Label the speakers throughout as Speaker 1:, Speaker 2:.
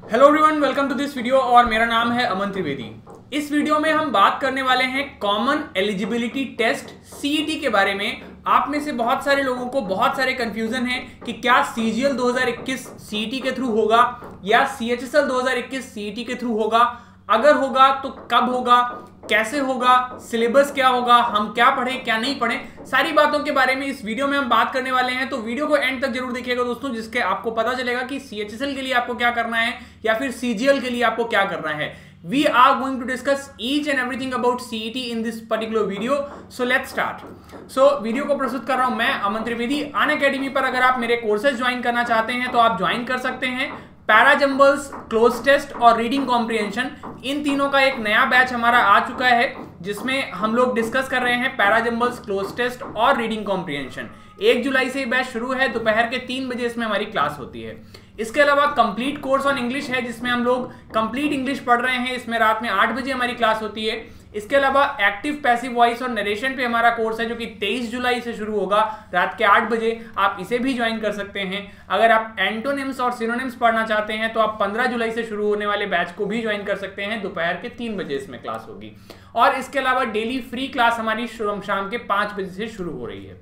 Speaker 1: Hello everyone, welcome to this video और मेरा नाम है अमन त्रिवेदी। इस वीडियो में हम बात करने वाले हैं कॉमन एलिजिबिलिटी टेस्ट सीईटी के बारे में। आप में से बहुत सारे लोगों को बहुत सारे कंफ्यूजन है कि क्या सीजीएल 2021 सीईटी के थ्रू होगा या सीएचएसएल 2021 सीईटी के थ्रू होगा। अगर होगा तो कब होगा, कैसे होगा, सिलेबस क्या होगा, हम क्या पढ़ें क्या नहीं पढ़ें, सारी बातों के बारे में इस वीडियो में हम बात करने वाले हैं। तो वीडियो को एंड तक जरूर देखिएगा दोस्तों, जिसके आपको पता चलेगा कि सीएचएसएल के लिए आपको क्या करना है या फिर सीजीएल के लिए आपको क्या करना है। We are going to discuss each and everything about CET in this particular video. So let's start. So video को प्रस्तुत कर रहा हूं मैं अमन त्रिवेदी। अनअकैडमी पर अगर आप मेरे कोर्सेज ज्वाइन करना चाहते हैं तो आप ज्वाइन कर सकते हैं। पैराजंबल्स, क्लोज टेस्ट और रीडिंग कॉम्प्रिहेंशन, इन तीनों का एक नया बैच हमारा आ चुका है जिसमें हम लोग डिस्कस कर रहे हैं पैराजंबल्स, क्लोज टेस्ट और रीडिंग कॉम्प्रिहेंशन। 1 जुलाई से ये बैच शुरू है, दोपहर के 3 बजे इसमें हमारी क्लास होती है। इसके अलावा कंप्लीट कोर्स ऑन इंग्लिश है जिसमें हम लोग कंप्लीट इंग्लिश पढ़ रहे हैं, इसमें रात में 8 बजे हमारी क्लास होती है। इसके अलावा एक्टिव पैसिव वॉइस और नरेशन पे हमारा कोर्स है जो कि 23 जुलाई से शुरू होगा रात के 8 बजे, आप इसे भी ज्वाइन कर सकते हैं। अगर आप एंटोनिम्स और सिनोनिम्स पढ़ना चाहते हैं तो आप 15 जुलाई से शुरू होने वाले बैच को भी ज्वाइन कर सकते हैं, दोपहर के 3 बजे इसमें क्लास होगी। और इसके अलावा डेली फ्री क्लास हमारी शाम के 5 बजे से शुरू हो रही है।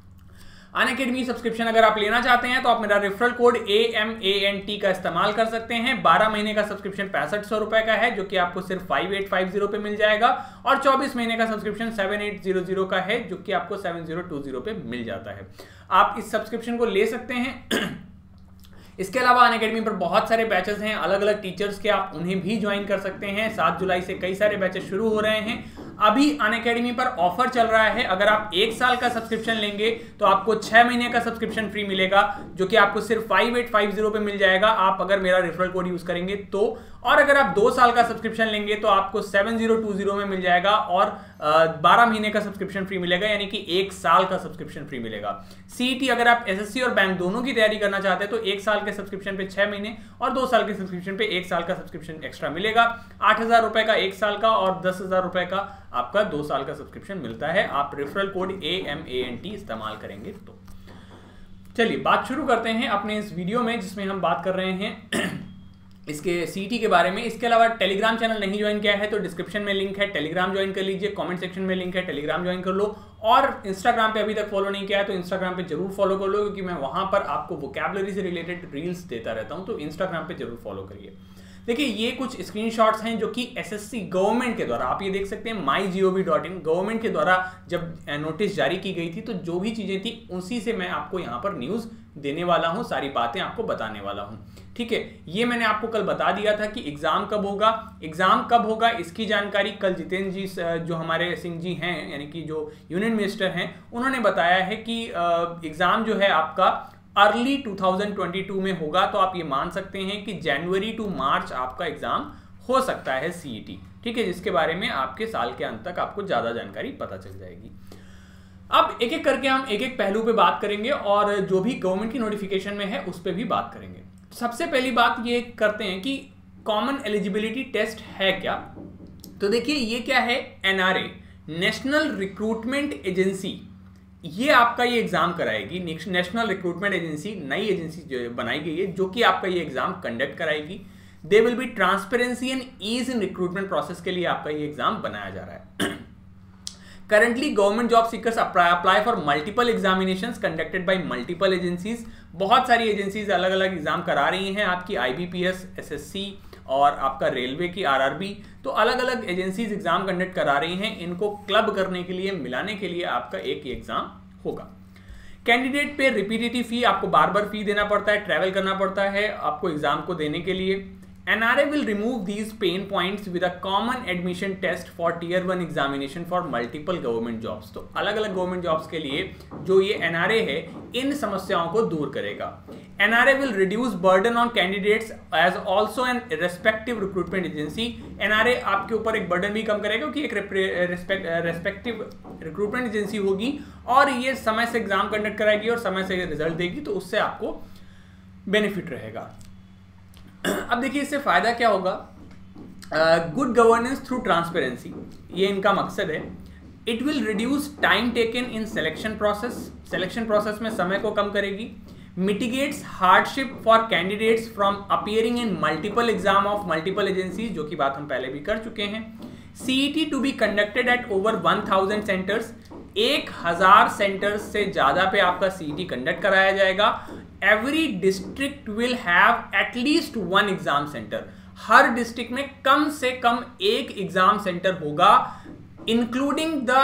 Speaker 1: अनअकैडमी सब्सक्रिप्शन अगर आप लेना चाहते हैं तो आप मेरा रेफरल कोड AMANT का इस्तेमाल कर सकते हैं। 12 महीने का सब्सक्रिप्शन 6500 रुपए का है जो कि आपको सिर्फ 5850 पे मिल जाएगा, और 24 महीने का सब्सक्रिप्शन 7800 का है जो कि आपको 7020 पे मिल जाता है। आप इस सब्सक्रिप्शन को ले सकते हैं। इसके अलावा अनअकैडमी पर बहुत सारे बैचेस हैं अलग अलग टीचर्स के, आप उन्हें भी ज्वाइन कर सकते हैं। 7 जुलाई से कई सारे बैचेस शुरू हो रहे हैं। अभी अनअकैडमी पर ऑफर चल रहा है, अगर आप 1 साल का सब्सक्रिप्शन लेंगे तो आपको 6 महीने का सब्सक्रिप्शन फ्री मिलेगा जो कि आपको सिर्फ 5850 पे मिल जाएगा, आप अगर मेरा रेफरल कोड यूज करेंगे तो। और अगर आप 2 साल का सब्सक्रिप्शन लेंगे तो आपको 7020 में मिल जाएगा और 12 महीने का सब्सक्रिप्शन फ्री मिलेगा, यानी कि 1 साल का सब्सक्रिप्शन फ्री मिलेगा। सीईटी अगर आप एसएससी और बैंक दोनों की तैयारी करना चाहते हैं तो 1 साल के सब्सक्रिप्शन पे 6 महीने और 2 साल के सब्सक्रिप्शन पे 1 साल का सब्सक्रिप्शन एक्स्ट्रा मिलेगा। 8000 रुपए का 1 साल का और 10,000 रुपए का आपका 2 साल का सब्सक्रिप्शन मिलता है, आप रेफरल कोड AMANT इस्तेमाल करेंगे तो। चलिए बात शुरू करते हैं अपने इस वीडियो में जिसमें हम बात कर रहे हैं इसके सीईटी के बारे में। इसके अलावा टेलीग्राम चैनल नहीं ज्वाइन किया है तो डिस्क्रिप्शन में लिंक है, टेलीग्राम ज्वाइन कर लीजिए। कमेंट सेक्शन में लिंक है, टेलीग्राम ज्वाइन कर लो। और इंस्टाग्राम पे अभी तक फॉलो नहीं किया है तो इंस्टाग्राम पे जरूर फॉलो कर लो, क्योंकि मैं वहां पर आपको वोकैबुलरी से रिलेटेड रील्स देता रहता हूं, तो इंस्टाग्राम पे जरूर फॉलो करिए। देखिए ये कुछ स्क्रीनशॉट्स हैं जो कि एसएससी गवर्नमेंट के द्वारा, आप ये देख सकते हैं mygov.in, गवर्नमेंट के द्वारा जब नोटिस जारी की गई थी तो जो भी चीजें थी उसी से मैं आपको यहाँ पर न्यूज देने वाला हूँ, सारी बातें आपको बताने वाला हूँ। ठीक है, ये मैंने आपको कल बता दिया था कि एग्जाम कब होगा। एग्जाम कब होगा इसकी जानकारी कल जितेंद्र जी जो हमारे सिंह जी हैं, यानी कि जो यूनियन मिनिस्टर हैं, उन्होंने बताया है कि एग्जाम जो है आपका अर्ली 2022 में होगा। तो आप ये मान सकते हैं कि जनवरी टू मार्च आपका एग्जाम हो सकता है सीईटी। ठीक है, जिसके बारे में आपके साल के अंत तक आपको ज्यादा जानकारी पता चल जाएगी। अब एक एक करके हम एक एक पहलू पे बात करेंगे और जो भी गवर्नमेंट की नोटिफिकेशन में है उस पर भी बात करेंगे। सबसे पहली बात ये करते हैं कि कॉमन एलिजिबिलिटी टेस्ट है क्या। तो देखिए ये क्या है, NRA नेशनल रिक्रूटमेंट एजेंसी, ये आपका ये एग्जाम कराएगी। नेशनल रिक्रूटमेंट एजेंसी नई एजेंसी जो बनाई गई है जो कि आपका ये एग्जाम कंडक्ट कराएगी। There will be transparency and ease in recruitment process के लिए आपका ये एग्जाम बनाया जा रहा है। Currently, government job seekers apply for multiple examinations conducted by multiple agencies. बहुत सारी एजेंसीज अलग अलग एग्जाम करा रही हैं आपकी, IBPS, SSC और आपका रेलवे की RRB, तो अलग अलग एजेंसीज एग्जाम कंडक्ट करा रही हैं। इनको क्लब करने के लिए, मिलाने के लिए आपका एक ही एग्जाम होगा। कैंडिडेट पे रिपीटेटिव फी, आपको बार बार फी देना पड़ता है, ट्रैवल करना पड़ता है आपको एग्जाम को देने के लिए। NRA will remove these pain points with a common admission test for Tier 1 examination for multiple government jobs. तो अलग अलग गवर्नमेंट जॉब्स के लिए जो ये NRA है इन समस्याओं को दूर करेगा। NRA will reduce burden on candidates as also an respective recruitment agency. NRA आपके ऊपर एक बर्डन भी कम करेगा क्योंकि एक रेस्पेक्टिव रिक्रूटमेंट एजेंसी होगी और ये समय से एग्जाम कंडक्ट कराएगी और समय से रिजल्ट देगी, तो उससे आपको बेनिफिट रहेगा। अब देखिए इससे फायदा क्या होगा, गुड गवर्नेंस थ्रू ट्रांसपेरेंसी, ये इनका मकसद है। It will reduce time taken in selection process में समय को कम करेगी। Mitigates hardship for candidates from appearing in multiple exam of multiple agencies, जो कि बात हम पहले भी कर चुके हैं। CET to be conducted at over 1000 centres, 1000 centres से ज्यादा पे आपका CET कंडक्ट कराया जाएगा। Every district will have at least 1 exam centre, हर डिस्ट्रिक्ट में कम से कम एक एग्जाम सेंटर होगा, इंक्लूडिंग द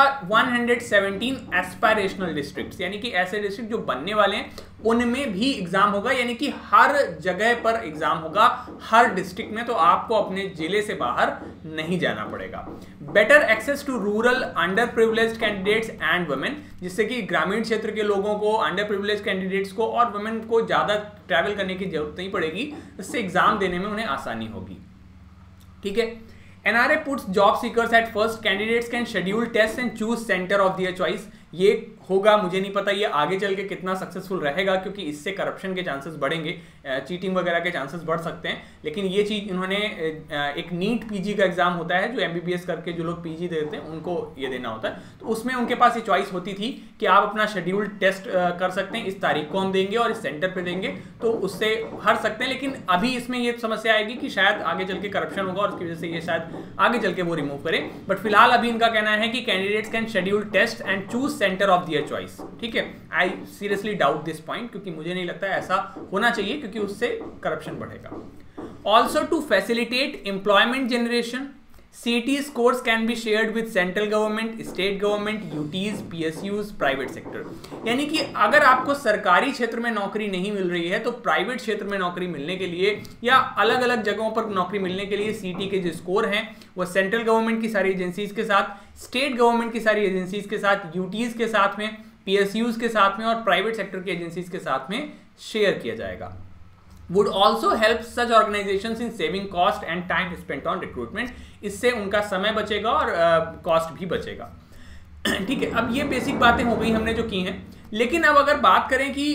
Speaker 1: 117 एस्पायरेशनल डिस्ट्रिक्ट्स, यानी कि ऐसे डिस्ट्रिक्ट जो बनने वाले हैं उनमें भी एग्जाम होगा, यानी कि हर जगह पर एग्जाम होगा, हर डिस्ट्रिक्ट में, तो आपको अपने जिले से बाहर नहीं जाना पड़ेगा। Better access to rural underprivileged candidates and women, जिससे कि ग्रामीण क्षेत्र के लोगों को, अंडर प्रिविलेज्ड कैंडिडेट्स को और वुमेन को ज्यादा ट्रैवल करने की जरूरत नहीं पड़ेगी, इससे एग्जाम देने में उन्हें आसानी होगी। ठीक है। NRA puts job seekers at first. Candidates can schedule tests and choose center of their choice. ये होगा, मुझे नहीं पता ये आगे चल के कितना सक्सेसफुल रहेगा, क्योंकि इससे करप्शन के चांसेस बढ़ेंगे, चीटिंग वगैरह के चांसेस बढ़ सकते हैं। लेकिन ये चीज़ इन्होंने एक नीट PG का एग्जाम होता है, जो MBBS करके जो लोग PG देते हैं उनको ये देना होता है, तो उसमें उनके पास ये चॉइस होती थी कि आप अपना शेड्यूल टेस्ट कर सकते हैं, इस तारीख को हम देंगे और इस सेंटर पर देंगे, तो उससे हट सकते हैं। लेकिन अभी इसमें ये समस्या आएगी कि शायद आगे चल के करप्शन होगा और उसकी वजह से ये शायद आगे चल के वो रिमूव करें। बट फिलहाल अभी इनका कहना है कि candidates can schedule test and choose centre of their choice. ठीक है। I seriously doubt this point, क्योंकि मुझे नहीं लगता ऐसा होना चाहिए, क्योंकि उससे करप्शन बढ़ेगा। Also to facilitate employment generation, CET scores can be shared with central government, state government, UTs, PSUs, private sector. यानी कि अगर आपको सरकारी क्षेत्र में नौकरी नहीं मिल रही है, तो प्राइवेट क्षेत्र में नौकरी मिलने के लिए या अलग अलग जगहों पर नौकरी मिलने के लिए CET के जो स्कोर हैं वो सेंट्रल गवर्नमेंट की सारी एजेंसीज के साथ, स्टेट गवर्नमेंट की सारी एजेंसीज के साथ, UTs के साथ में, PSUs के साथ में और प्राइवेट सेक्टर की एजेंसीज के साथ में शेयर किया जाएगा। would also help such organizations in saving cost and time spent on recruitment, इससे उनका समय बचेगा और कॉस्ट भी बचेगा। ठीक है। अब ये बेसिक बातें हो गई हमने जो की हैं, लेकिन अब अगर बात करें कि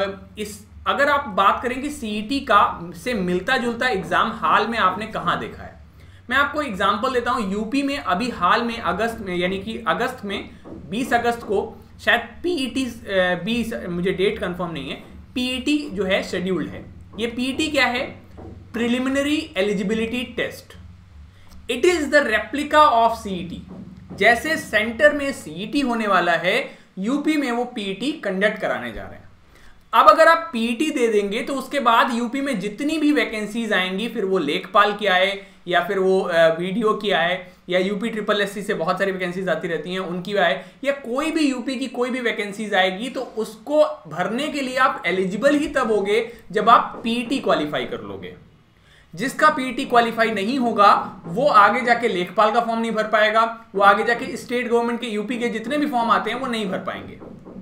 Speaker 1: अगर आप बात करें कि CET का से मिलता जुलता एग्जाम हाल में आपने कहाँ देखा है, मैं आपको एग्जांपल देता हूँ। यूपी में अभी हाल में अगस्त में, यानी कि अगस्त में 20 अगस्त को शायद PET, मुझे डेट कंफर्म नहीं है, PET जो है शेड्यूल्ड है। ये PET क्या है? Preliminary eligibility test. It is the replica of CET। जैसे सेंटर में CET होने वाला है, यूपी में वो PET कंडक्ट कराने जा रहे हैं। अब अगर आप PET दे देंगे तो उसके बाद यूपी में जितनी भी वैकेंसीज आएंगी, फिर वो लेखपाल की आए या फिर वो वीडियो की आए या UPSSC से बहुत सारी वैकेंसीज आती रहती हैं उनकी आए, या कोई भी यूपी की कोई भी वैकेंसीज आएगी, तो उसको भरने के लिए आप एलिजिबल ही तब होगे जब आप PET क्वालिफाई कर लोगे। जिसका PET क्वालिफाई नहीं होगा वो आगे जाके लेखपाल का फॉर्म नहीं भर पाएगा, वो आगे जाके स्टेट गवर्नमेंट के यूपी के जितने भी फॉर्म आते हैं वो नहीं भर पाएंगे।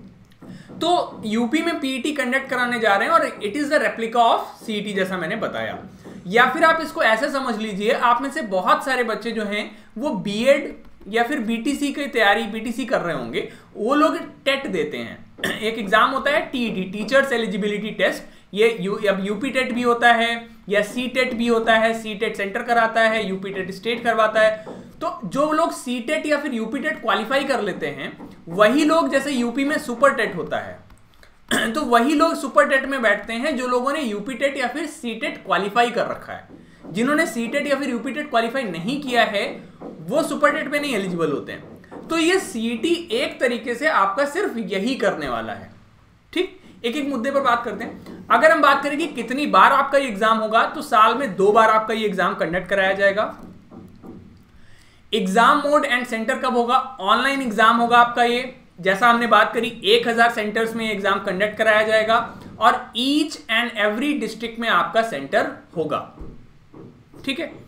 Speaker 1: तो यूपी में PET कंडक्ट कराने जा रहे हैं और it is the replica of CET, जैसा मैंने बताया। या फिर आप इसको ऐसे समझ लीजिए, आप में से बहुत सारे बच्चे जो हैं वो BEd या फिर BTC की तैयारी, BTC कर रहे होंगे, वो लोग टेट देते हैं। एक एग्जाम होता है TET, टीचर्स एलिजिबिलिटी टेस्ट। ये अब यूपी टेट भी होता है या CTET भी होता है, CTET सेंटर कराता है, यूपी टेट स्टेट करवाता है। तो जो लोग CTET या फिर यूपी टेट क्वालिफाई कर लेते हैं, वही लोग, जैसे यूपी में सुपर टेट होता है तो वही लोग सुपर टेट में बैठते हैं जो लोगों ने यूपी टेट या फिर CTET क्वालिफाई कर रखा है। जिन्होंने CTET या फिर यूपी टेट क्वालिफाई नहीं किया है वो सुपर टेट में नहीं एलिजिबल होते हैं। तो ये CET एक तरीके से आपका सिर्फ यही करने वाला है। ठीक, एक एक मुद्दे पर बात करते हैं। अगर हम बात करें कि कितनी बार आपका ये एग्जाम होगा, तो साल में 2 बार आपका ये एग्जाम कंडक्ट कराया जाएगा। एग्जाम मोड एंड सेंटर कब होगा? ऑनलाइन एग्जाम होगा आपका ये, जैसा हमने बात करी 1000 सेंटर्स में एग्जाम कंडक्ट कराया जाएगा और ईच एंड एवरी डिस्ट्रिक्ट में आपका सेंटर होगा। ठीक है।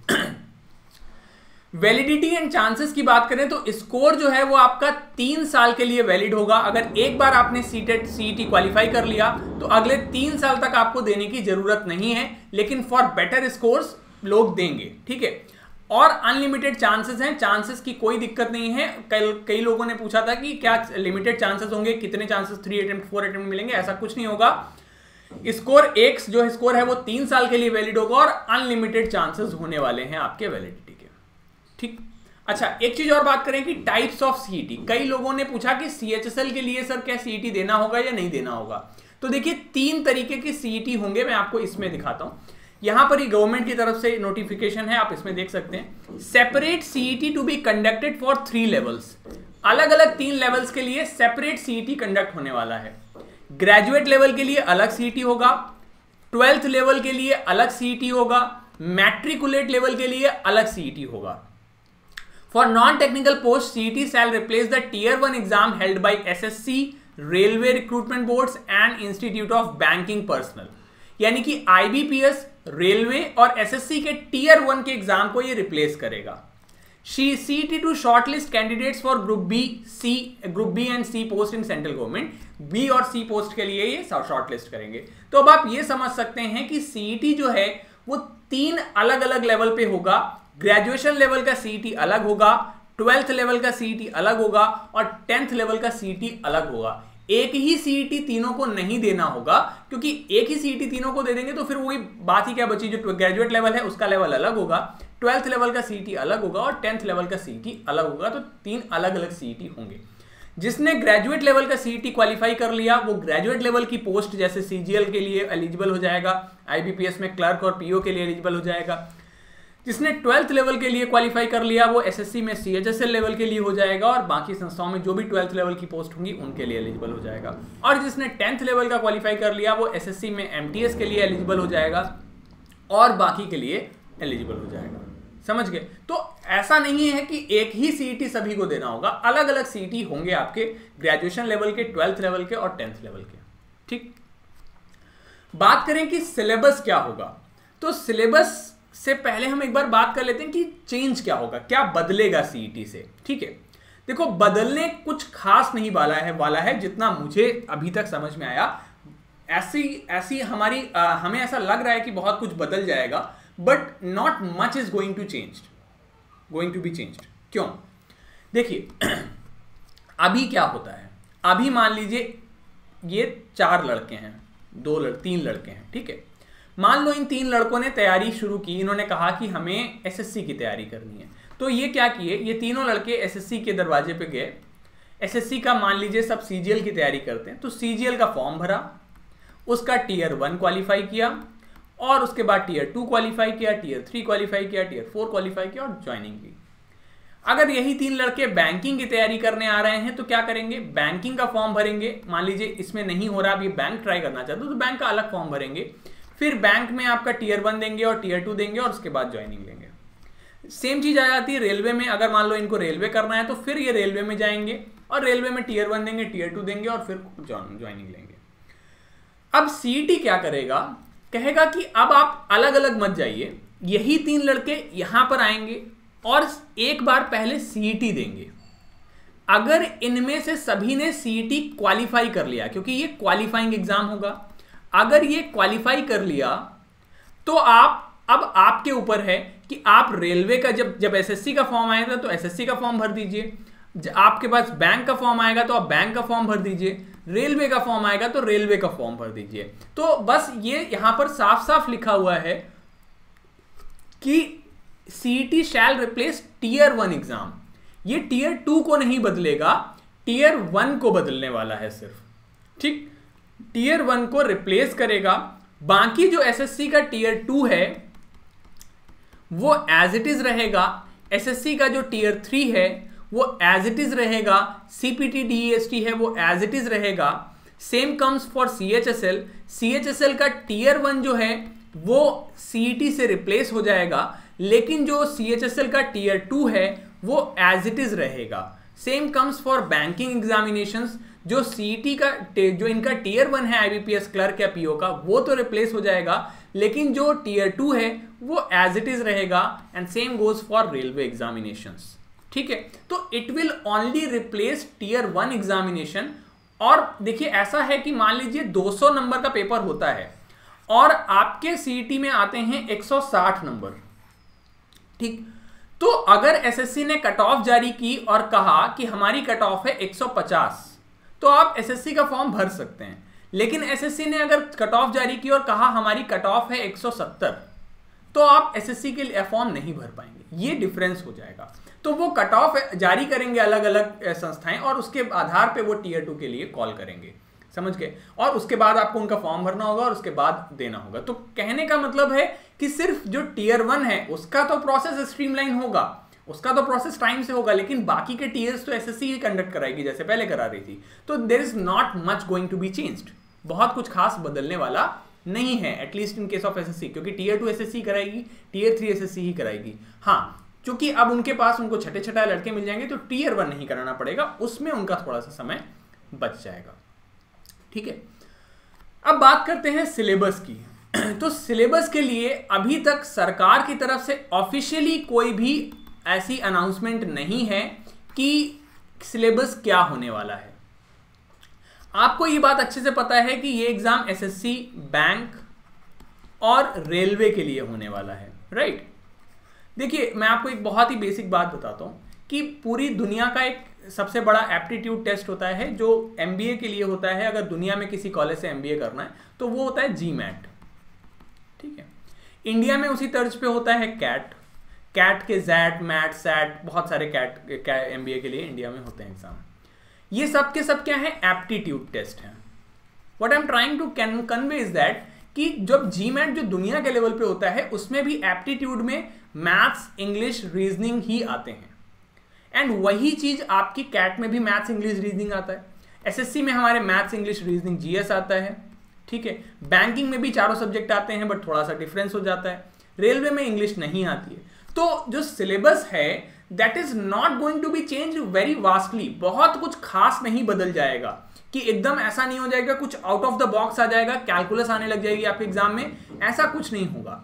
Speaker 1: वैलिडिटी एंड चांसेस की बात करें तो स्कोर जो है वो आपका 3 साल के लिए वैलिड होगा। अगर एक बार आपने CET क्वालिफाई कर लिया तो अगले 3 साल तक आपको देने की जरूरत नहीं है, लेकिन फॉर बेटर स्कोर्स लोग देंगे। ठीक है। और अनलिमिटेड चांसेस हैं, चांसेस की कोई दिक्कत नहीं है। कई लोगों ने पूछा था कि क्या लिमिटेड चांसेस होंगे, कितने चांसेस 3 अटेम्प्ट 4 अटेम्प्ट मिलेंगे? ऐसा कुछ नहीं होगा। स्कोर एक जो स्कोर है वो 3 साल के लिए वैलिड होगा और अनलिमिटेड चांसेस होने वाले हैं आपके वैलिडिटी के। ठीक। अच्छा, एक चीज और बात करें कि टाइप्स ऑफ CET। कई लोगों ने पूछा कि CHSL के लिए सर क्या CET देना होगा या नहीं देना होगा? तो तो देखिए 3 तरीके की सीईटी होंगे, मैं आपको इसमें दिखाता हूं। यहां पर ही गवर्नमेंट की तरफ से नोटिफिकेशन है, आप इसमें देख सकते हैं। Separate CET to be conducted for 3 levels, अलग अलग 3 लेवल्स के लिए सेपरेट सीईटी कंडक्ट होने वाला है। ग्रेजुएट लेवल के लिए अलग सीईटी होगा, 12th लेवल के लिए अलग सीईटी होगा, मैट्रिकुलेट लेवल के लिए अलग सीईटी होगा। For non technical post CET shall replace the tier 1 exam held by SSC, railway recruitment boards and institute of banking personnel. यानी कि आईबीपीएस, रेलवे और एसएससी के टियर 1 के एग्जाम को ये रिप्लेस करेगा। CET to shortlist candidates for group B and C post in central government. B और C post के लिए ये शॉर्टलिस्ट करेंगे। तो अब आप ये समझ सकते हैं कि सीईटी जो है वो 3 अलग अलग लेवल पे होगा। ग्रेजुएशन लेवल का सीईटी अलग होगा, 12th लेवल का सीईटी अलग होगा और 10th लेवल का सीईटी अलग होगा। एक ही सीईटी तीनों को नहीं देना होगा, क्योंकि एक ही सीईटी तीनों को दे देंगे तो फिर वही बात ही क्या बची, जो ग्रेजुएट लेवल है उसका लेवल अलग होगा, 12th लेवल का सीईटी अलग होगा और 10th लेवल का सीईटी अलग होगा। तो 3 अलग अलग सीईटी होंगे। जिसने ग्रेजुएट लेवल का सीईटी क्वालिफाई कर लिया वो ग्रेजुएट लेवल की पोस्ट जैसे सीजीएल के लिए एलिजिबल हो जाएगा, आईबीपीएस में क्लर्क और पीओ के लिए एलिजिबल हो जाएगा। जिसने 12th लेवल के लिए क्वालिफाई कर लिया वो एसएससी में सीएचएसएल लेवल के लिए हो जाएगा और बाकी संस्थाओं में जो भी 12th लेवल की पोस्ट होंगी उनके लिए एलिजिबल हो जाएगा। और जिसने 10th लेवल का क्वालिफाई कर लिया वो एसएससी में एमटीएस के लिए एलिजिबल हो जाएगा और बाकी के लिए एलिजिबल हो जाएगा। समझ गए? तो ऐसा नहीं है कि एक ही सीईटी सभी को देना होगा, अलग अलग सीईटी होंगे आपके ग्रेजुएशन लेवल के, 12th लेवल के और 10th लेवल के। ठीक, बात करें कि सिलेबस क्या होगा, तो सिलेबस से पहले हम एक बार बात कर लेते हैं कि चेंज क्या होगा, क्या बदलेगा सीईटी से। ठीक है, देखो बदलने कुछ खास नहीं वाला है जितना मुझे अभी तक समझ में आया। ऐसी हमें ऐसा लग रहा है कि बहुत कुछ बदल जाएगा, but not much is going to be changed. क्यों? देखिए अभी क्या होता है, अभी मान लीजिए ये 4 लड़के हैं, 3 लड़के हैं। ठीक है, मान लो इन 3 लड़कों ने तैयारी शुरू की, इन्होंने कहा कि हमें एसएससी की तैयारी करनी है। तो ये क्या किए, ये तीनों लड़के एसएससी के दरवाजे पे गए। एसएससी का मान लीजिए सब सीजीएल की तैयारी करते हैं, तो सीजीएल का फॉर्म भरा, उसका टियर 1 क्वालिफाई किया और उसके बाद टियर 2 क्वालिफाई किया, टियर 3 क्वालिफाई किया, टियर 4 क्वालिफाई किया और ज्वाइनिंग की। अगर यही 3 लड़के बैंकिंग की तैयारी करने आ रहे हैं तो क्या करेंगे, बैंकिंग का फॉर्म भरेंगे। मान लीजिए इसमें नहीं हो रहा, अभी बैंक ट्राई करना चाहते हो तो बैंक का अलग फॉर्म भरेंगे, फिर बैंक में आपका टियर 1 देंगे और टियर 2 देंगे और उसके बाद ज्वाइनिंग लेंगे। सेम चीज आ जाती है रेलवे में। अगर मान लो इनको रेलवे करना है तो फिर ये रेलवे में जाएंगे और रेलवे में टियर 1 देंगे, टियर 2 देंगे और फिर ज्वाइनिंग लेंगे। अब सीईटी क्या करेगा, कहेगा कि अब आप अलग अलग मत जाइए, यही 3 लड़के यहां पर आएंगे और एक बार पहले सीईटी देंगे। अगर इनमें से सभी ने सीईटी क्वालिफाई कर लिया, क्योंकि ये क्वालिफाइंग एग्जाम होगा, अगर ये क्वालिफाई कर लिया तो अब आपके ऊपर है कि आप रेलवे का जब एसएससी का फॉर्म आएगा तो एसएससी का फॉर्म भर दीजिए, आपके पास बैंक का फॉर्म आएगा तो आप बैंक का फॉर्म भर दीजिए, रेलवे का फॉर्म आएगा तो रेलवे का फॉर्म भर दीजिए। तो बस ये यहां पर साफ साफ लिखा हुआ है कि CET shall replace tier 1 exam. ये टियर 2 को नहीं बदलेगा, टियर 1 को बदलने वाला है सिर्फ। ठीक, टियर 1 को रिप्लेस करेगा। बाकी जो एसएससी का टियर 2 है वो एज इट इज रहेगा, एसएससी का जो टियर 3 है वो एज इट इज रहेगा, सीपीटी डीईएसटी है वो एज इट इज रहेगा। Same comes for CHSL. CHSL का टियर 1 जो है वो सीईटी से रिप्लेस हो जाएगा, लेकिन जो सीएचएसएल का टियर 2 है वो एज इट इज रहेगा। Same comes for banking examinations. जो सीईटी का जो इनका टियर 1 है आईबीपीएस क्लर्क या पीओ का, वो तो रिप्लेस हो जाएगा, लेकिन जो टियर 2 है वो एज इट इज रहेगा। And same goes for railway examinations. ठीक है, तो it will only replace tier 1 examination. और देखिए ऐसा है कि मान लीजिए 200 नंबर का पेपर होता है और आपके सीईटी में आते हैं 160 नंबर। ठीक, तो अगर एसएससी ने कट ऑफ जारी की और कहा कि हमारी कट ऑफ है 150, तो आप एसएससी का फॉर्म भर सकते हैं। लेकिन एसएससी ने अगर कट ऑफ जारी की और कहा हमारी कट ऑफ है 170, तो आप एसएससी के लिए फॉर्म नहीं भर पाएंगे। ये डिफरेंस हो जाएगा। तो वो कट ऑफ जारी करेंगे अलग अलग संस्थाएं और उसके आधार पे वो टियर 2 के लिए कॉल करेंगे। समझ गए। और उसके बाद आपको उनका फॉर्म भरना होगा और उसके बाद देना होगा। तो कहने का मतलब है कि सिर्फ जो टियर 1 है उसका तो प्रोसेस स्ट्रीमलाइन होगा, उसका तो प्रोसेस टाइम से होगा, लेकिन बाकी के टीयर्स तो एसएससी ही कंडक्ट कराएगी जैसे पहले करा रही थी। तो there is not much going to be changed, बहुत कुछ खास बदलने वाला नहीं है, at least in case of SSC, क्योंकि टियर 2 एसएससी कराएगी, टियर 3 एसएससी ही कराएगी। हाँ, क्योंकि अब उनके पास उनको छठे छठा लड़के मिल जाएंगे तो टियर 1 नहीं कराना पड़ेगा, उसमें उनका थोड़ा सा समय बच जाएगा। ठीक है, अब बात करते हैं सिलेबस की। तो सिलेबस के लिए अभी तक सरकार की तरफ से ऑफिशियली कोई भी ऐसी अनाउंसमेंट नहीं है कि सिलेबस क्या होने वाला है। आपको ये बात अच्छे से पता है कि ये एग्जाम एसएससी, बैंक और रेलवे के लिए होने वाला है, राइट। देखिए, मैं आपको एक बहुत ही बेसिक बात बताता हूँ कि पूरी दुनिया का एक सबसे बड़ा एप्टीट्यूड टेस्ट होता है जो एमबीए के लिए होता है। अगर दुनिया में किसी कॉलेज से एमबीए करना है तो वो होता है जीमैट, ठीक है। इंडिया में उसी तर्ज पे होता है कैट के जैट, मैट, सैट, बहुत सारे कैट एमबीए के लिए इंडिया में होते हैं एग्जाम। ये सब के सब क्या है? एप्टीट्यूड टेस्ट है। What I am trying to convey is that कि जब जीमैट जो दुनिया के लेवल पे होता है उसमें भी एप्टीट्यूड में मैथ्स, इंग्लिश, रीजनिंग ही आते हैं, एंड वही चीज आपकी कैट में भी मैथ्स, इंग्लिश, रीजनिंग आता है। एसएससी में हमारे मैथ्स, इंग्लिश, रीजनिंग, जीएस आता है, ठीक है। बैंकिंग में भी चारों सब्जेक्ट आते हैं बट थोड़ा सा डिफरेंस हो जाता है। रेलवे में इंग्लिश नहीं आती है। तो जो सिलेबस है that is not going to be change very vastly, बहुत कुछ खास नहीं बदल जाएगा कि एकदम ऐसा नहीं हो जाएगा कुछ आउट ऑफ द बॉक्स आ जाएगा, कैलकुलस आने लग जाएगी आपके एग्जाम में, ऐसा कुछ नहीं होगा।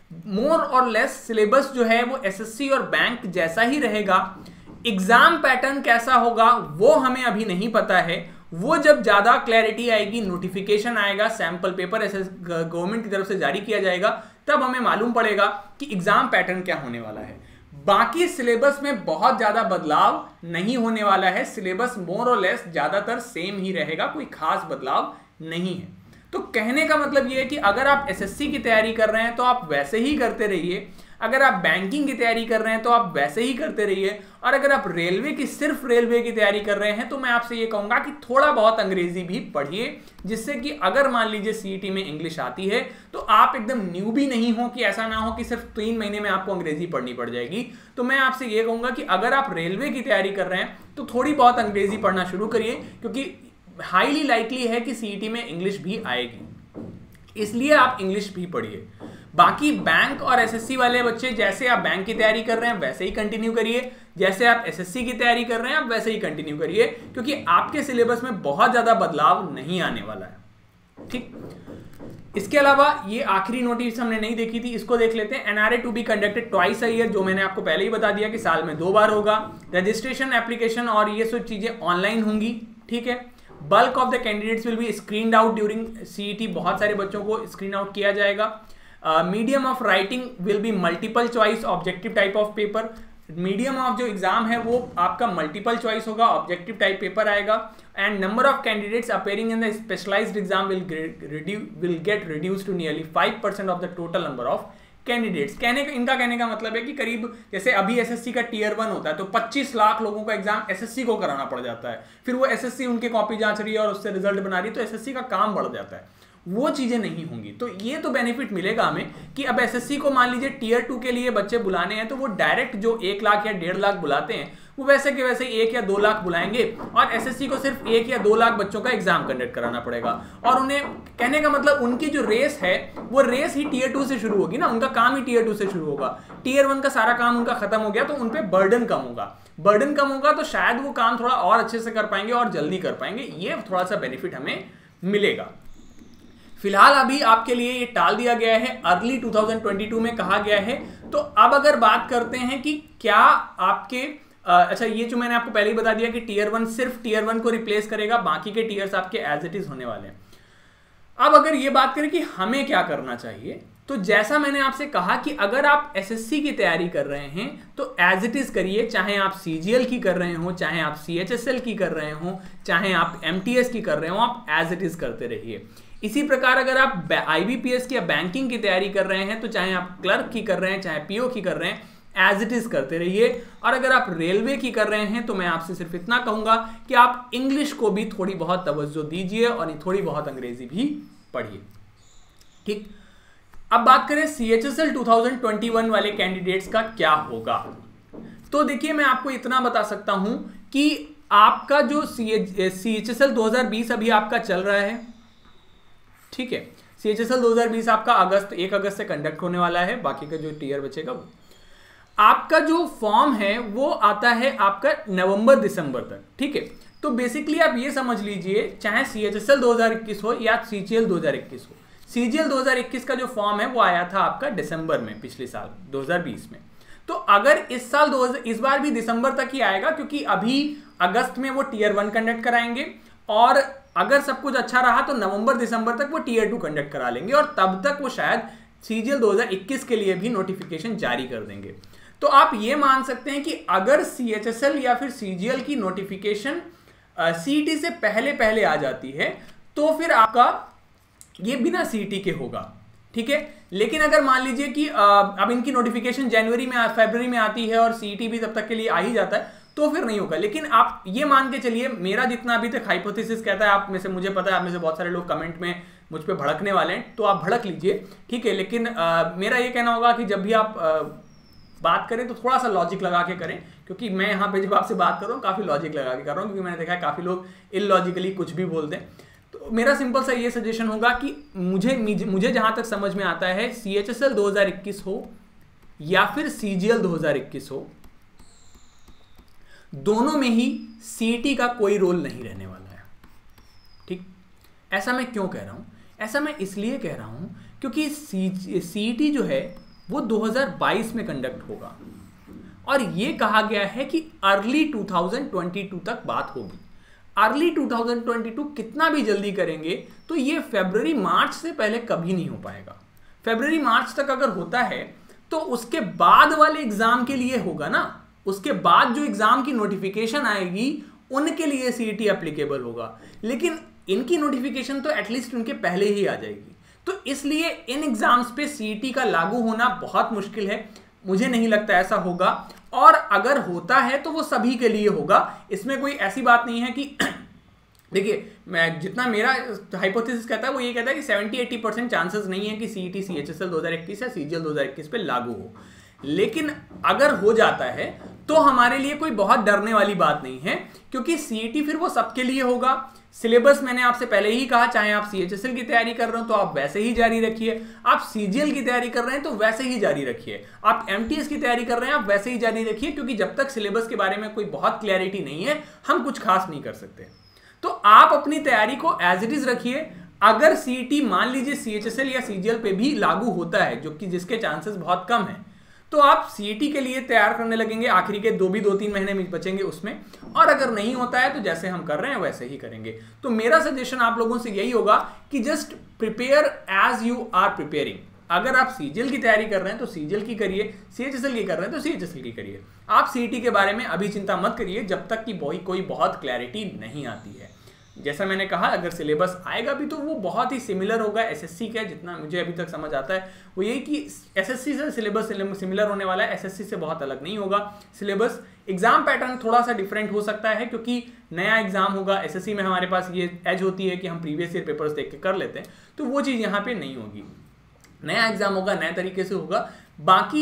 Speaker 1: मोर और लेस सिलेबस जो है वो एसएससी और बैंक जैसा ही रहेगा। एग्जाम पैटर्न कैसा होगा वो हमें अभी नहीं पता है, वो जब ज्यादा क्लैरिटी आएगी, नोटिफिकेशन आएगा, सैंपल पेपर गवर्नमेंट की तरफ से जारी किया जाएगा, तब हमें मालूम पड़ेगा कि एग्जाम पैटर्न क्या होने वाला है। बाकी सिलेबस में बहुत ज्यादा बदलाव नहीं होने वाला है, सिलेबस मोर और लेस ज्यादातर सेम ही रहेगा, कोई खास बदलाव नहीं है। तो कहने का मतलब ये है कि अगर आप एसएससी की तैयारी कर रहे हैं तो आप वैसे ही करते रहिए, अगर आप बैंकिंग की तैयारी कर रहे हैं तो आप वैसे ही करते रहिए, और अगर आप रेलवे की, सिर्फ रेलवे की तैयारी कर रहे हैं तो मैं आपसे ये कहूंगा कि थोड़ा बहुत अंग्रेजी भी पढ़िए, जिससे कि अगर मान लीजिए सीईटी में इंग्लिश आती है तो आप एकदम न्यू भी नहीं हो, कि ऐसा ना हो कि सिर्फ 3 महीने में आपको अंग्रेजी पढ़नी पड़ जाएगी। तो मैं आपसे ये कहूंगा कि अगर आप रेलवे की तैयारी कर रहे हैं तो थोड़ी बहुत अंग्रेजी पढ़ना शुरू करिए, क्योंकि हाईली लाइकली है कि सीईटी में इंग्लिश भी आएगी, इसलिए आप इंग्लिश भी पढ़िए। बाकी बैंक और एसएससी वाले बच्चे, जैसे आप बैंक की तैयारी कर रहे हैं वैसे ही कंटिन्यू करिए, जैसे आप एसएससी की तैयारी कर रहे हैं आप वैसे ही कंटिन्यू करिए, क्योंकि आपके सिलेबस में बहुत ज्यादा बदलाव नहीं आने वाला है, ठीक। इसके अलावा ये आखिरी नोटिस हमने नहीं देखी थी, इसको देख लेते हैं। NRA to be conducted twice a year, जो मैंने आपको पहले ही बता दिया कि साल में 2 बार होगा। रजिस्ट्रेशन, एप्लीकेशन और ये सब चीजें ऑनलाइन होंगी, ठीक है। Bulk of the candidates will be screened out during CET, बहुत सारे बच्चों को स्क्रीन आउट किया जाएगा। Medium of writing will be multiple choice objective type of paper, medium of जो एग्जाम है वो आपका मल्टीपल चॉइस होगा, ऑब्जेक्टिव टाइप पेपर आएगा। And number of candidates appearing in the specialised exam will get reduce to nearly 5% of the total number of candidates. इनका कहने का मतलब है कि करीब, जैसे अभी एसएससी का टियर 1 होता है तो 25 लाख लोगों का एग्जाम एसएससी को कराना पड़ जाता है, फिर वो एसएससी उनके कॉपी जांच रही है और उससे रिजल्ट बना रही है, तो एसएससी का काम बढ़ जाता है, वो चीजें नहीं होंगी। तो ये तो बेनिफिट मिलेगा हमें कि अब एसएससी को मान लीजिए टियर 2 के लिए बच्चे बुलाने हैं तो वो डायरेक्ट जो 1 लाख या 1.5 लाख बुलाते हैं वो वैसे के वैसे 1 या 2 लाख बुलाएंगे, और एसएससी को सिर्फ 1 या 2 लाख बच्चों का एग्जाम कंडक्ट कराना पड़ेगा। और उन्हें, कहने का मतलब उनकी जो रेस है वो रेस ही टियर 2 से शुरू होगी ना, उनका काम ही टियर 2 से शुरू होगा। टियर 1 का सारा काम उनका खत्म हो गया तो उन पर बर्डन कम होगा, तो शायद वो काम थोड़ा और अच्छे से कर पाएंगे और जल्दी कर पाएंगे, ये थोड़ा सा बेनिफिट हमें मिलेगा। फिलहाल अभी आपके लिए ये टाल दिया गया है, अर्ली 2022 में कहा गया है। तो अब अगर बात करते हैं कि क्या आपके अच्छा, ये जो मैंने आपको पहले ही बता दिया कि टियर 1 सिर्फ टियर 1 को रिप्लेस करेगा, बाकी के टियर्स आपके एज इट इज होने वाले हैं। अब अगर ये बात करें कि हमें क्या करना चाहिए, तो जैसा मैंने आपसे कहा कि अगर आप एसएससी की तैयारी कर रहे हैं तो एज इट इज करिए, चाहे आप सीजीएल की कर रहे हो, चाहे आप सीएचएसएल की कर रहे हो, चाहे आप एमटीएस की कर रहे हो, आप एज इट इज करते रहिए। इसी प्रकार अगर आप आईबीपीएस की या बैंकिंग की तैयारी कर रहे हैं तो चाहे आप क्लर्क की कर रहे हैं, चाहे पीओ की कर रहे हैं, एज इट इज करते रहिए। और अगर आप रेलवे की कर रहे हैं तो मैं आपसे सिर्फ इतना कहूंगा कि आप इंग्लिश को भी थोड़ी बहुत तवज्जो दीजिए और थोड़ी बहुत अंग्रेजी भी पढ़िए। ठीक, अब बात करें CHSL 2021 वाले कैंडिडेट्स का क्या होगा। तो देखिए, मैं आपको इतना बता सकता हूं कि आपका जो CHSL 2020 अभी आपका चल रहा है, ठीक है, CHSL 2020 आपका 1 अगस्त से कंडक्ट होने वाला है, बाकी का जो टीयर बचेगा वो आपका जो फॉर्म है वो आता है आपका नवंबर-दिसंबर तक। ठीक है, तो बेसिकली आप ये समझ लीजिए, चाहे CHSL 2021 हो या CGL 2021 हो, CGL 2021 का जो फॉर्म है वो आया था आपका दिसंबर में, पिछले साल 2020 में। तो अगर इस बार भी दिसंबर तक ही आएगा, क्योंकि अभी अगस्त में वो टीयर 1 कंडक्ट कराएंगे और अगर सब कुछ अच्छा रहा तो नवंबर-दिसंबर तक वो टीयर 2 कंडक्ट करा लेंगे और तब तक वो शायद CGL 2021 के लिए भी नोटिफिकेशन जारी कर देंगे। तो आप ये मान सकते हैं कि अगर CHSL या फिर CGL की नोटिफिकेशन CET से पहले आ जाती है तो फिर आपका ये बिना CET के होगा। ठीक है, लेकिन अगर मान लीजिए कि अब इनकी नोटिफिकेशन फरवरी में आती है और CET भी तब तक के लिए आ ही जाता है तो फिर नहीं होगा। लेकिन आप ये मान के चलिए, मेरा जितना अभी तक हाइपोथेसिस कहता है, आप में से मुझे पता है, आप में से बहुत सारे लोग कमेंट में मुझ पे भड़कने वाले हैं, तो आप भड़क लीजिए, ठीक है। लेकिन मेरा ये कहना होगा कि जब भी आप बात करें तो थोड़ा सा लॉजिक लगा के करें, क्योंकि मैं यहाँ पे जब आपसे बात कर रहा हूँ काफ़ी लॉजिक लगा के कर रहा हूँ, क्योंकि मैंने देखा है काफ़ी लोग इलॉजिकली कुछ भी बोलते हैं। तो मेरा सिंपल सा ये सजेशन होगा कि मुझे जहाँ तक समझ में आता है, CHSL 2021 हो या फिर CGL 2021 हो, दोनों में ही CET का कोई रोल नहीं रहने वाला है। ठीक, ऐसा मैं क्यों कह रहा हूँ? ऐसा मैं इसलिए कह रहा हूँ क्योंकि CET जो है वो 2022 में कंडक्ट होगा और ये कहा गया है कि अर्ली 2022 तक बात होगी। अर्ली 2022 कितना भी जल्दी करेंगे तो ये फरवरी मार्च से पहले कभी नहीं हो पाएगा। फरवरी मार्च तक अगर होता है तो उसके बाद वाले एग्जाम के लिए होगा ना, उसके बाद जो एग्जाम की नोटिफिकेशन आएगी उनके लिए CET एप्लीकेबल होगा, लेकिन इनकी नोटिफिकेशन तो एटलीस्ट उनके पहले ही आ जाएगी। तो इसलिए इन एग्जाम्स पे CET का लागू होना बहुत मुश्किल है, मुझे नहीं लगता ऐसा होगा, और अगर होता है तो वो सभी के लिए होगा। इसमें कोई ऐसी बात नहीं है कि देखिए, मैं जितना मेरा हाइपोथेसिस कहता है वो ये कहता है कि 70-80% चांसेस नहीं है कि CET CHSL 2021 या CGL 2021 पे लागू हो, लेकिन अगर हो जाता है तो हमारे लिए कोई बहुत डरने वाली बात नहीं है, क्योंकि CET फिर वो सबके लिए होगा। सिलेबस मैंने आपसे पहले ही कहा, चाहे आप CHSL की तैयारी कर रहे हो तो आप वैसे ही जारी रखिए, आप CGL की तैयारी कर रहे हैं तो वैसे ही जारी रखिए, आप MTS की तैयारी कर रहे हैं आप वैसे ही जारी रखिए, क्योंकि जब तक सिलेबस के बारे में कोई बहुत क्लैरिटी नहीं है हम कुछ खास नहीं कर सकते। तो आप अपनी तैयारी को एज इट इज रखिए। अगर CET मान लीजिए CHSL या CGL पे भी लागू होता है, जो कि जिसके चांसेस बहुत कम है, तो आप CET के लिए तैयार करने लगेंगे, आखिरी के 2-3 महीने में बचेंगे उसमें, और अगर नहीं होता है तो जैसे हम कर रहे हैं वैसे ही करेंगे। तो मेरा सजेशन आप लोगों से यही होगा कि just prepare as you are preparing. अगर आप CGL की तैयारी कर रहे हैं तो CGL की करिए, CHSL की कर रहे हैं तो CHSL की करिए। आप CET के बारे में अभी चिंता मत करिए जब तक कि कोई बहुत क्लैरिटी नहीं आती है। जैसा मैंने कहा, अगर सिलेबस आएगा भी तो वो बहुत ही सिमिलर होगा SSC का, जितना मुझे अभी तक समझ आता है वो यही कि SSC से सिलेबस सिमिलर होने वाला है, SSC से बहुत अलग नहीं होगा सिलेबस। एग्जाम पैटर्न थोड़ा सा डिफरेंट हो सकता है क्योंकि नया एग्जाम होगा। SSC में हमारे पास ये एज होती है कि हम प्रीवियस ईयर पेपर्स देख के कर लेते हैं, तो वो चीज़ यहाँ पे नहीं होगी। नया एग्जाम होगा, नए तरीके से होगा। बाकी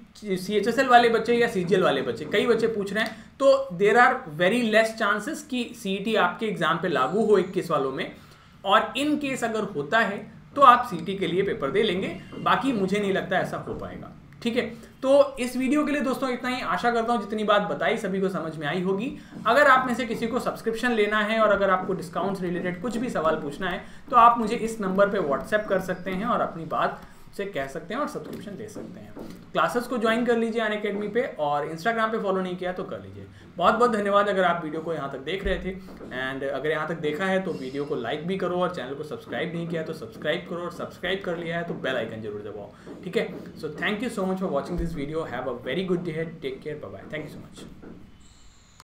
Speaker 1: CHSL वाले बच्चे या CGL वाले बच्चे, कई बच्चे पूछ रहे हैं, तो there are very less chances कि CET आपके एग्जाम पे लागू हो 21 वालों में, और इन केस अगर होता है तो आप CET के लिए पेपर दे लेंगे। बाकी मुझे नहीं लगता ऐसा हो पाएगा। ठीक है, तो इस वीडियो के लिए दोस्तों इतना ही। आशा करता हूँ जितनी बात बताई सभी को समझ में आई होगी। अगर आप में से किसी को सब्सक्रिप्शन लेना है और अगर आपको डिस्काउंट से रिलेटेड कुछ भी सवाल पूछना है तो आप मुझे इस नंबर पर व्हाट्सएप कर सकते हैं और अपनी बात से कह सकते हैं और सब्सक्रिप्शन दे सकते हैं। क्लासेस को ज्वाइन कर लीजिए अनअकैडमी पे, और इंस्टाग्राम पे फॉलो नहीं किया तो कर लीजिए। बहुत बहुत धन्यवाद अगर आप वीडियो को यहाँ तक देख रहे थे, एंड अगर यहाँ तक देखा है तो वीडियो को लाइक भी करो, और चैनल को सब्सक्राइब नहीं किया तो सब्सक्राइब करो, और सब्सक्राइब कर लिया है तो बेल आइकन जरूर दबाओ। ठीक है, so thank you so much for watching this video. Have a very good day, take care, bye bye, thank you so much.